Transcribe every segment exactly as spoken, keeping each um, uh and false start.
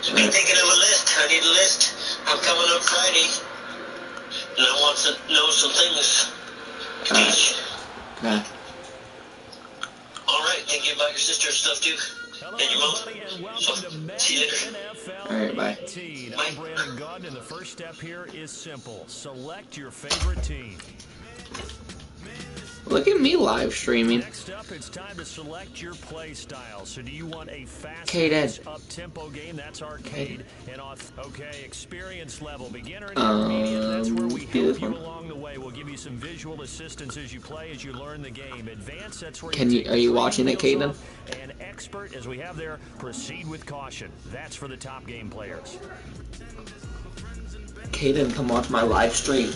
Be thinking of a list. I need a list. I'm coming up Friday, and I want to know some things. Teach. Okay. All right. Thinking about your sister and stuff too, and your mom. So, see you later. All right. Bye. Bye. I'm Brandon Gaudin, and the first step here is simple. Select your favorite team. Look at me live streaming. Next up, it's time to select your play style. So do you want a fast Kaden. up-tempo game? That's arcade. And off, okay, experience level. Beginner and Um, intermediate, that's where we do help this you one. along the way. We'll give you some visual assistance as you play, as you learn the game. Advanced, that's where Can you you- take are you the watching it, wheels Kaden? off. And expert, as we have there, proceed with caution. That's for the top game players. Kaden, come watch my live stream.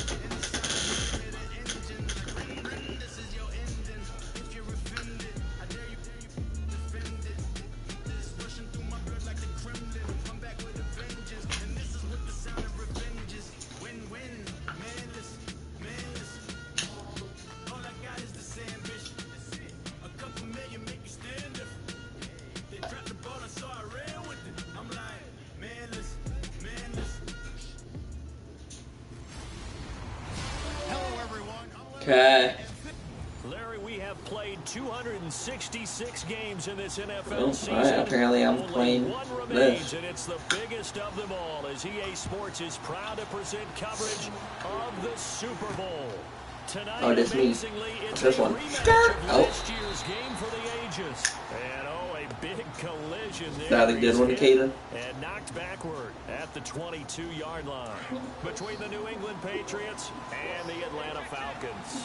Okay. Larry, we have played two hundred sixty-six games in this N F L Well, season. alright, apparently I'm Only playing one remains, this. and it's the biggest of them all, as E A Sports is proud to present coverage of the Super Bowl. Tonight, Oh, this me. amazingly, it's This a one. rematch Skirt. of Oh. last year's game for the ages. And oh, a big collision there. That a good He's one, hit Kaden? And knocked backward at the twenty-two yard line between the New England Patriots and the Atlanta Falcons.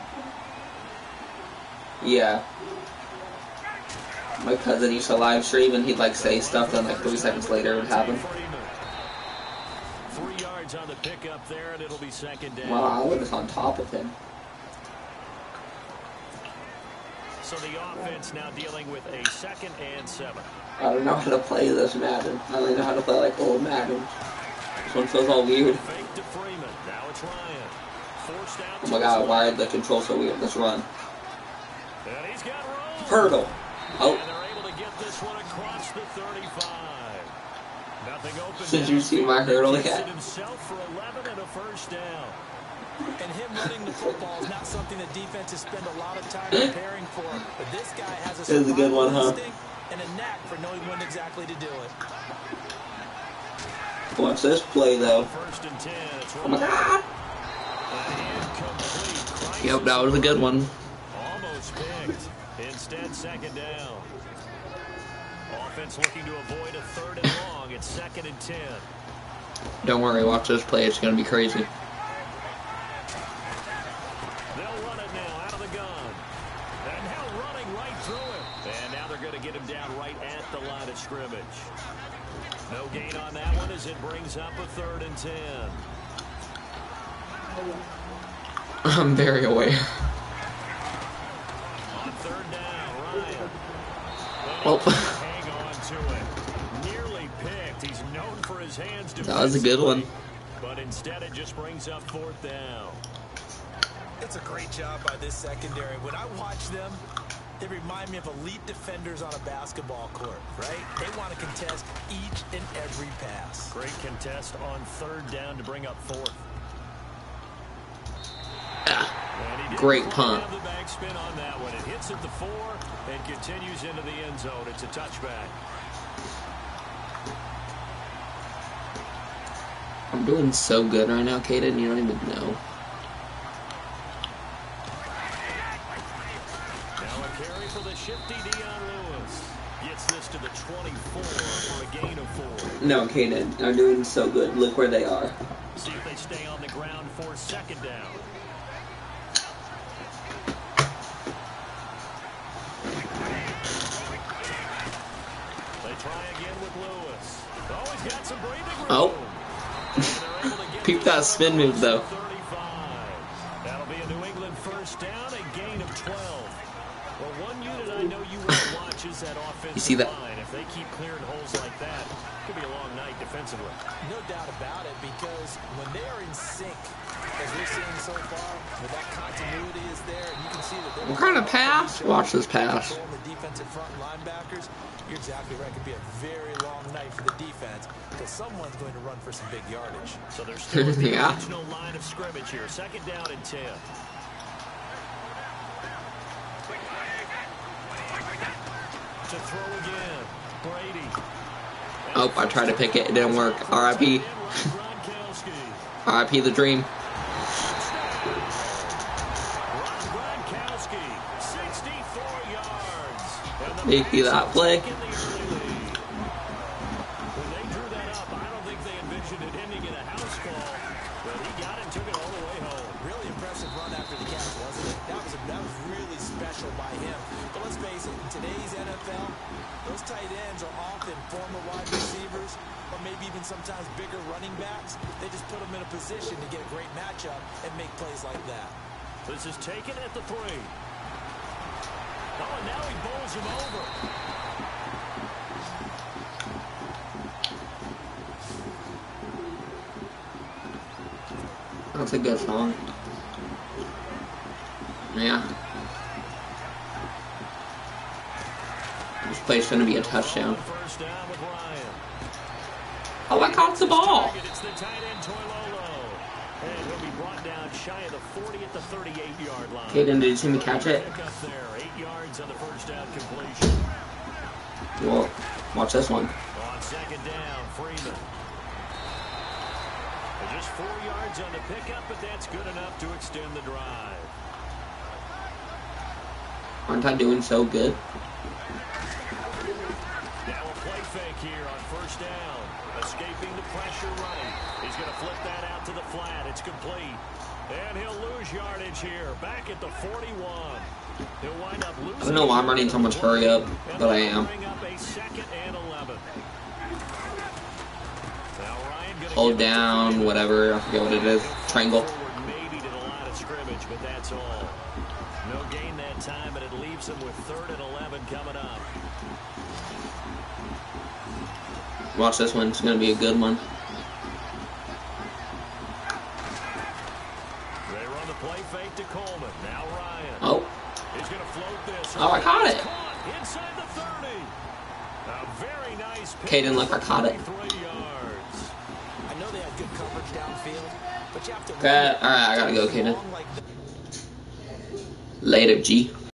Yeah. My cousin used to live stream and he'd like say stuff, then like three seconds later it would happen. Three yards on the pickup there, and it'll be second down. Wow, I was on top of him. So the offense now dealing with a second and seven. I don't know how to play this Madden. I only know how to play like old Madden. This one feels all weird. Fake to Freeman. Now it's Ryan. Forced out. Oh my god, why are the controls so weird? Let's run. And he's got room. Hurdle. Oh. And they're able to get this one across the thirty-five. Nothing open. Did you see my hurdle Gets yet? it himself for eleven and a first down. And him running the football is not something that defenses spend a lot of time preparing for. But this guy has a This is a good one, huh? instinct and a knack for knowing when exactly to do it. Watch this play though. First and ten. It's Oh my god. incomplete. Yep, that was a good one. Almost picked. Instead, second down. Offense looking to avoid a third and long. It's second and ten. Don't worry, watch this play. It's gonna be crazy. They'll run it now out of the gun. And now running right through it. And now they're going to get him down right at the line of scrimmage. No gain on that one as it brings up a third and ten. I'm very aware. On third down, Ryan. Well, Hang on to it. Nearly picked. He's known for his hands. that was a good one. But instead it just brings up fourth down. It's a great job by this secondary. When I watch them, they remind me of elite defenders on a basketball court, right? They want to contest each and every pass. Great contest on third down to bring up fourth. And he did Great quite punt. have the back spin on that one. It hits at the four and continues into the end zone. It's a touchback. I'm doing so good right now, Kaden. You don't even know. Now a carry for the shifty Dion Lewis. Gets this to the twenty-four for a gain of four. No, Kaden. I'm doing so good. Look where they are. See if they stay on the ground for second down. They try again with Lewis. Oh, he's got some breathing room. Oh. And they're able to get Peep this that one spin across move, though. the thirty-five. That'll be a New England first down, a gain of twelve. Well, one unit I know you want to watch is that offensive You see that? line. If they keep clearing holes like that, it could be a long night defensively. No doubt about it, because when they are in sync, as we're seeing so far, but that continuity is there, and you can see that What kind of pass? Watch this pass. the defensive front linebackers. You're exactly right. It could be a very long night for the defense because someone's going to run for some big yardage. So there's still the yeah. original line of scrimmage here. Second down and ten. To throw again, Brady. Oh, I tried to pick it. It didn't work. R I P R I P the dream. sixty-four yards. Maybe that play. When they drew that up, I don't think they envisioned it ending in a house call, but he got it and took it all the way home. Really impressive run after the catch, wasn't it? That was, a, that was really special by him. But let's face it, in today's N F L, those tight ends are often former wide receivers or maybe even sometimes bigger running backs. They just put them in a position to get a great matchup and make plays like that. This is taken at the three. Oh, and now he bowls him over. That's a good song. Yeah. This play's gonna be a touchdown. First down with Ryan. Oh, I caught the ball. It's the tight end Toilolo. And he'll be brought down shy of the forty at the thirty-eight yard line. Kaden, did you see me catch it? Pick up there, eight yards on the first down completion. Well, watch this one. On second down, Freeman. Just four yards on the pickup, but that's good enough to extend the drive. Aren't I doing so good? Now a play fake here on first down. Escaping the pressure right. He's going to flip that out to the flat. It's complete. And he'll lose yardage here. Back at the forty-one. He'll wind up losing. I don't know why I'm running so much hurry up, but I am. Bring up a second and eleven. Hold down, whatever, I forget what it is. Triangle. Maybe to the line of scrimmage, but that's all. No gain that time, and it leaves them with third and eleven coming up. Watch this one, it's gonna be a good one. They run the play fake to Coleman. Now Ryan. Oh. He's gonna float this. Oh, I caught it. Inside the thirty. A very nice pick. Kaden, look, I caught it. I know they had good coverage downfield, but you have to. Okay, alright, I gotta go, Kaden. Later, G.